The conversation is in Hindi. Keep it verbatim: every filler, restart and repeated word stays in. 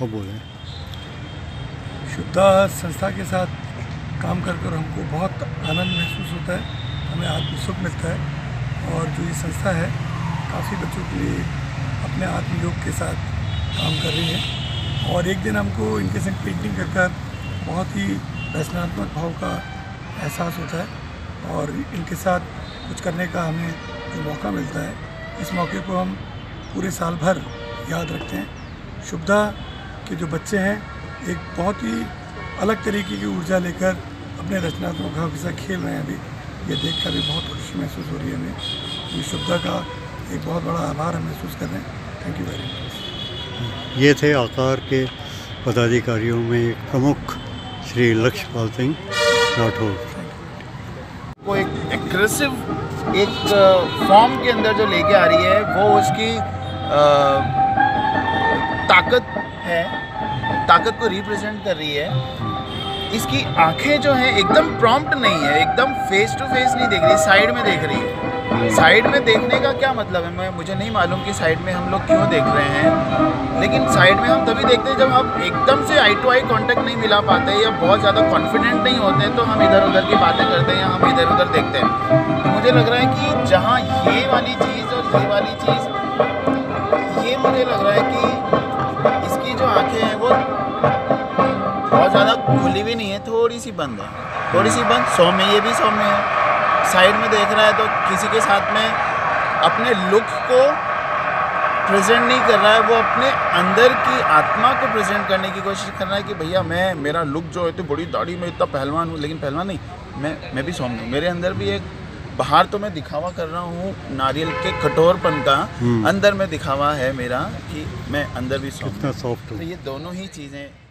वो बोलें। शुभदा संस्था के साथ काम कर कर हमको बहुत आनंद महसूस होता है, हमें आत्मसुख मिलता है। और जो ये संस्था है काफ़ी बच्चों के लिए अपने आत्मयोग के साथ काम कर रही है। और एक दिन हमको इनके संग पेंटिंग कर कर बहुत ही रचनात्मक भाव का एहसास होता है और इनके साथ कुछ करने का हमें जो मौका मिलता है, इस मौके को हम पूरे साल भर याद रखते हैं। शुभदा के जो बच्चे हैं एक बहुत ही अलग तरीके की ऊर्जा लेकर अपने रचनात्मक भाव के साथ खेल रहे हैं। अभी ये देख कर भी बहुत खुशी महसूस हो रही है हमें। ये शुभदा का एक बहुत बड़ा आभार हम महसूस कर रहे हैं। Thank you very much. ये थे आकार के पदाधिकारियों में प्रमुख श्री लक्ष्यपाल सिंह राठौर। वो एक एग्रेसिव एक फॉर्म के अंदर जो लेके आ रही है वो उसकी आ, ताकत है, ताकत को रिप्रेजेंट कर रही है। इसकी आंखें जो हैं एकदम प्रॉम्प्ट नहीं है, एकदम फेस टू फेस नहीं देख रही, साइड में देख रही है। साइड में देखने का क्या मतलब है, मैं मुझे नहीं मालूम कि साइड में हम लोग क्यों देख रहे हैं, लेकिन साइड में हम तभी देखते हैं जब हम एकदम से आई टू आई कांटेक्ट नहीं मिला पाते या बहुत ज़्यादा कॉन्फिडेंट नहीं होते हैं, तो हम इधर उधर की बातें करते हैं या हम इधर उधर देखते हैं। तो मुझे लग रहा है कि जहाँ ये वाली चीज़ और ये वाली चीज़, ये मुझे लग रहा है कि इसकी जो आँखें हैं वो बहुत ज़्यादा खुली भी नहीं है, थोड़ी सी बंद है, थोड़ी सी बंद। सौम्य, ये भी सौम्य है। साइड में देख रहा है तो किसी के साथ में अपने लुक को प्रेजेंट नहीं कर रहा है, वो अपने अंदर की आत्मा को प्रेजेंट करने की कोशिश कर रहा है कि भैया मैं, मेरा लुक जो है तो बड़ी दाढ़ी में इतना पहलवान हूँ, लेकिन पहलवान नहीं, मैं मैं भी सौम्य हूँ। मेरे अंदर भी एक, बाहर तो मैं दिखावा कर रहा हूँ नारियल के कठोरपन का, अंदर में दिखावा है मेरा कि मैं अंदर भी सौम्य हूँ। सॉफ्ट तो ये दोनों ही चीज़ें